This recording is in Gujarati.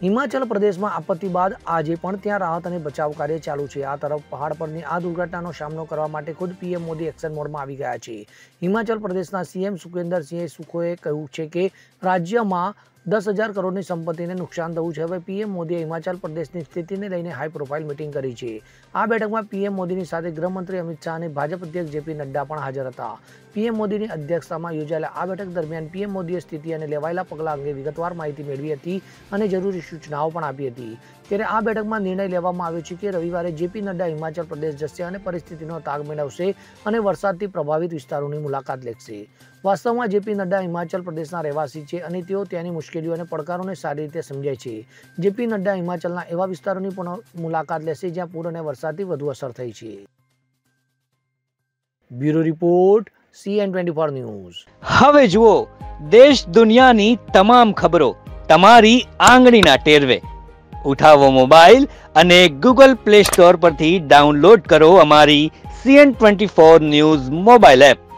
હિમાચલ પ્રદેશમાં આપત્તિ બાદ આજે પણ ત્યાં રાહત અને બચાવ કાર્ય ચાલુ છે। આ તરફ પહાડ પરની આ દુર્ઘટનાનો સામનો કરવા માટે ખુદ પીએમ મોદી એક્શન મોડમાં આવી ગયા છે। હિમાચલ પ્રદેશના સીએમ સુખવિન્દરસિંહ સુખોએ કહ્યું છે કે રાજ્યમાં 10,000 કરોડની સંપત્તિને નુકસાન થયું છે। હવે પીએમ મોદીએ હિમાચલ પ્રદેશની સ્થિતિને લઈને હાઈ પ્રોફાઇલ મીટિંગ કરી છે। આ બેઠકમાં પીએમ મોદીની સાથે ગૃહમંત્રી અમિત શાહ અને ભાજપ અધ્યક્ષ જેપી નડ્ડા પણ હાજર હતા। પીએમ મોદીની અધ્યક્ષતામાં યોજાયેલા આ બેઠક દરમિયાન પીએમ મોદીએ સ્થિતિ અને લેવાયેલા પગલાં અંગે વિગતવાર માહિતી મેળવી હતી અને જરૂરી સૂચનાઓ પણ આપી હતી। ત્યારે આ બેઠકમાં નિર્ણય લેવામાં આવ્યો છે કે રવિવારે જેપી નડ્ડા હિમાચલ પ્રદેશ જશે અને પરિસ્થિતિનો તાગ મેળવશે અને વરસાદથી પ્રભાવિત વિસ્તારોની મુલાકાત લેશે। વાસ્તવમાં જેપી નડ્ડા હિમાચલ પ્રદેશના રહેવાસી છે અને તેઓ ત્યાંની મુશ્કેલીઓ અને પડકારોને સારી રીતે સમજાય છે। જેપી નડ્ડા હિમાચલના એવા વિસ્તારોની પણ મુલાકાત લેશે જ્યાં પૂર અને વરસાદથી વધુ અસર થઈ છે। Bureau report CN24 news. હવે જુઓ દેશ દુનિયાની તમામ ખબરો તમારી આંગળીના ટેરવે। ઉઠાવો મોબાઈલ અને ગૂગલ પ્લે સ્ટોર પરથી ડાઉનલોડ કરો અમારી CN24 ન્યૂઝ મોબાઈલ એપ।